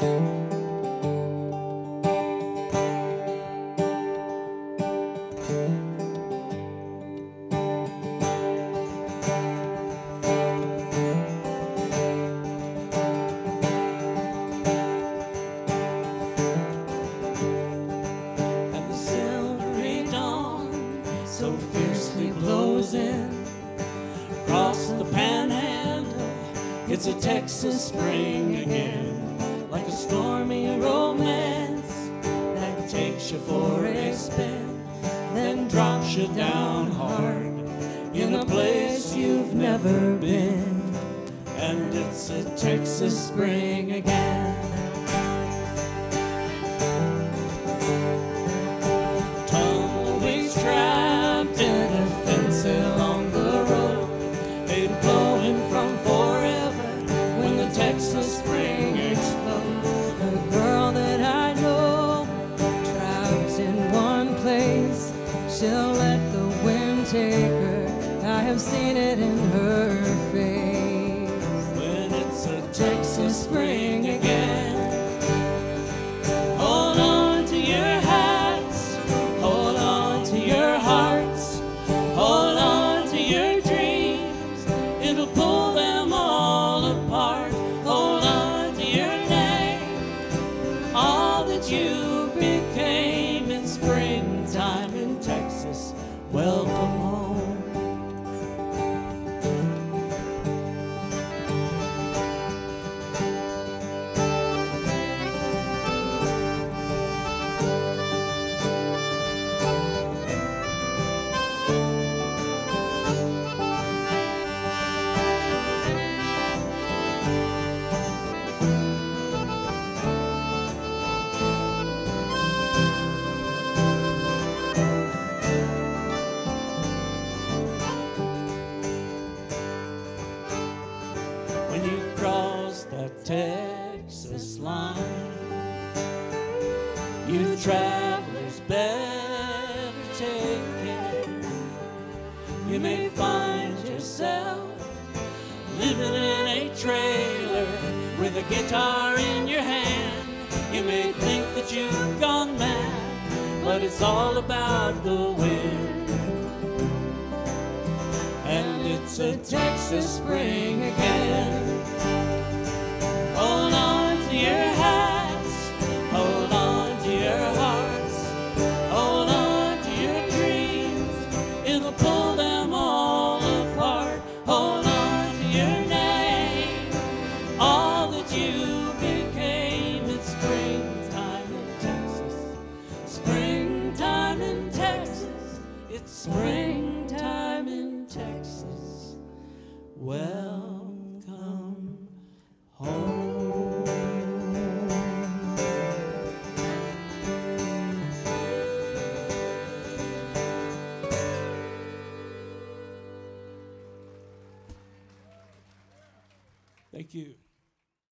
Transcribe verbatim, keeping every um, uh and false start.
It's a Texas spring again, like a stormy romance that takes you for a spin, then drops you down hard in a place you've never been. And it's a Texas spring again. Tumbleweeds trapped in a fence along the road, they'd blowing from forever. Texas spring explodes. A girl that I know, trapped in one place, she'll let the wind take her. I have seen it in her face. When it's a Texas spring again, hold on to your hats, hold on to your hearts, hold on to your dreams. It'll pull them all apart. You became in springtime in Texas. Welcome home. Texas line, you travelers better take care. You may find yourself living in a trailer with a guitar in your hand. You may think that you've gone mad, but it's all about the wind. And it's a Texas spring again. Hold on to your hats, hold on to your hearts, hold on to your dreams. It'll pull them all apart. Hold on to your name, all that you became. It's springtime in Texas, springtime in Texas. It's springtime in Texas. Welcome home. Thank you.